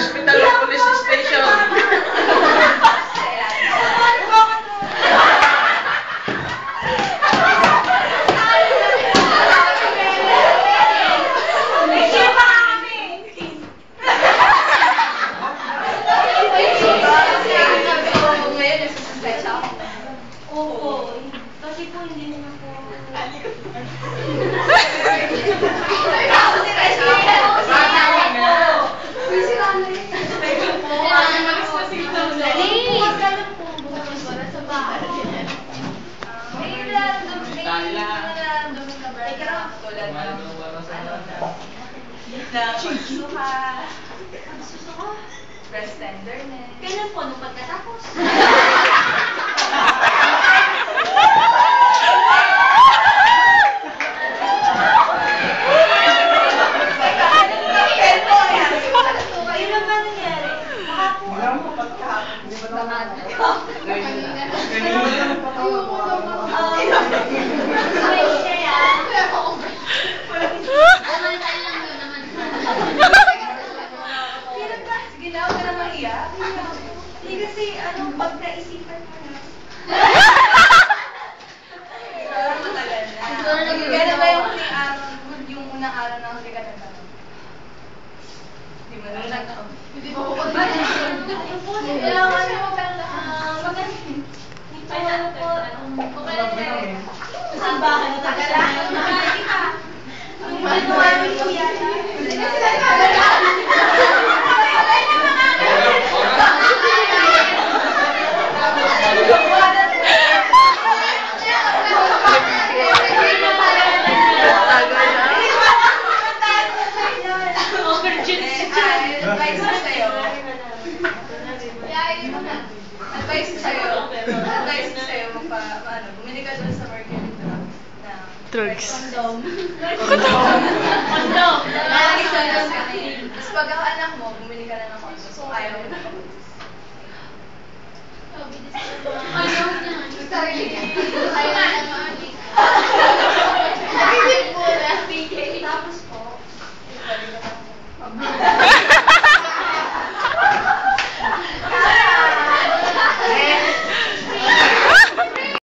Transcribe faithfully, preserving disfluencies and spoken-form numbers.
hospital o police station. Oo. Kasi po hindi naman po. Gusto ka. Gusto ka. Breast tenderness. Kailan po? Nung pagkatapos? Kailan ba nangyari? Hindi kasi, ano, pagkaisipan mo na. Siguro matagal na. Gano'n ba yung huling araw, yung unang araw na huli ka nagtanong? Hindi mo na nagtanong. Hindi mo ko ba? Kailangan mo maganda. Magaling. Dito ano po. Okay lang sa'yo. Saan ba ka natagalan? Nakakali ka. Ang manuwari ko yan. Advice ko sa'yo. Advice ko sa'yo. Advice ko sa'yo. Magpa, ano, bumili ka doon sa Mercury Drugs. Na Drugs. Condom. Condom. Condom. Lagi sa akin. Tapos pag ang anak mo, bumili ka na ng condom. So ayaw mo na. Ayaw niya.